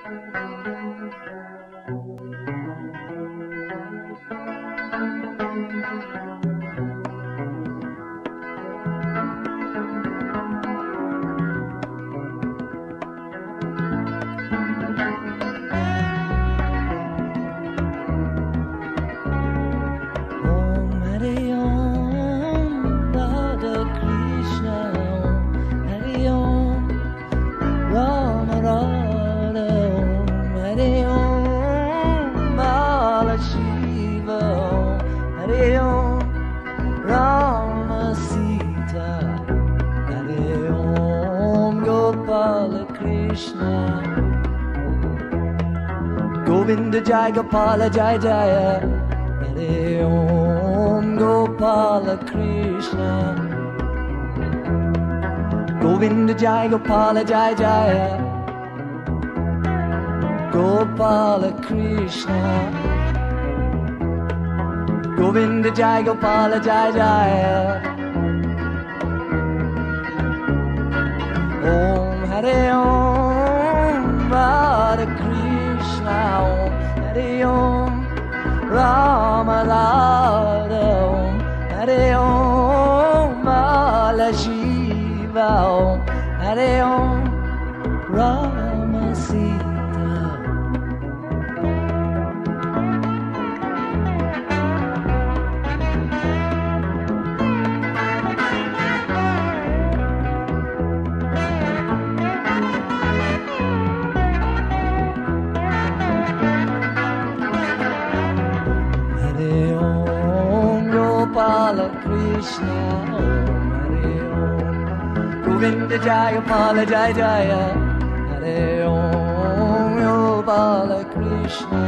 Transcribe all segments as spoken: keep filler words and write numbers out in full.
Govinda Jai Gopala Jai Jaya Hare Om Gopala Krishna Govinda Jai Gopala Jai Jaya Gopala Krishna Govinda Jai Gopala Jai Jaya Om Hare Om Radha Krishna Om Hare Om Rama Radha Om Hare Om Bala Shiva Om Hare Om Rama Sita. Krishna Om Hare Om Govinda Jai Gopala Jai Jaya Hare Om Gopala Krishna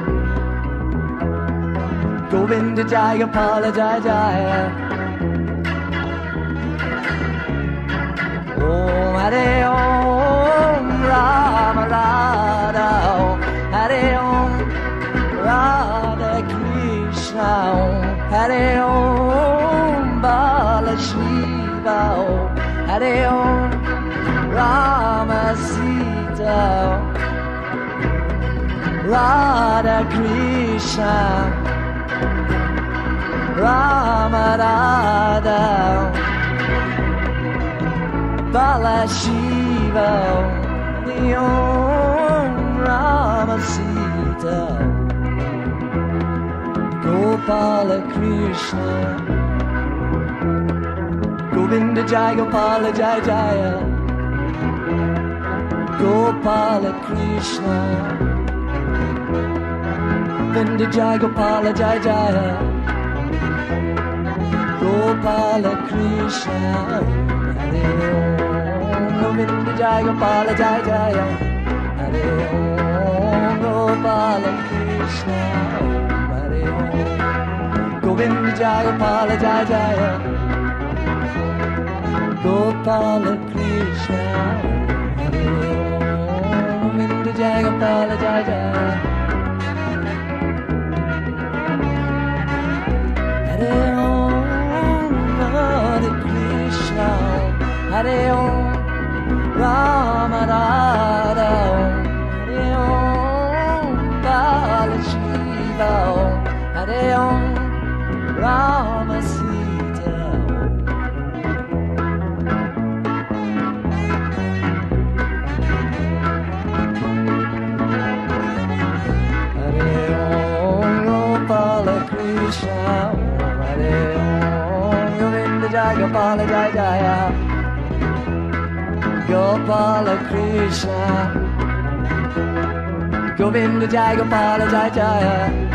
Govinda Jai Gopala Jai Jaya Om Hare Om Rama Radha Om Hare Om Radha Krishna Om Hare Om Bala Shiva Om Hare Om Rama Sita Radha Krishna Rama Radha Bala Shiva Hare Om Rama Sita Gopala Krishna Govinda Jai Gopala Jai Jaya Gopala Krishna Govinda Jai Gopala Jai Jaya Gopala Krishna Hare Om Govinda Jai Gopala Jai Jaya Hare Om Gopala Krishna Govinda Jai Gopala Jai Jaya Gopala Krishna Hare Om Govinda Jai Gopala Jai Jaya Hare Om Hare Krishna Hare Om Rama Radha Om Hare Om Bala Shiva Om Hare Om Rama Sita Hare Om Gopala Krishna Hare Om Govinda Jai Gopala Jai Jaya Gopala Krishna Govinda Jai Gopala Jai Jaya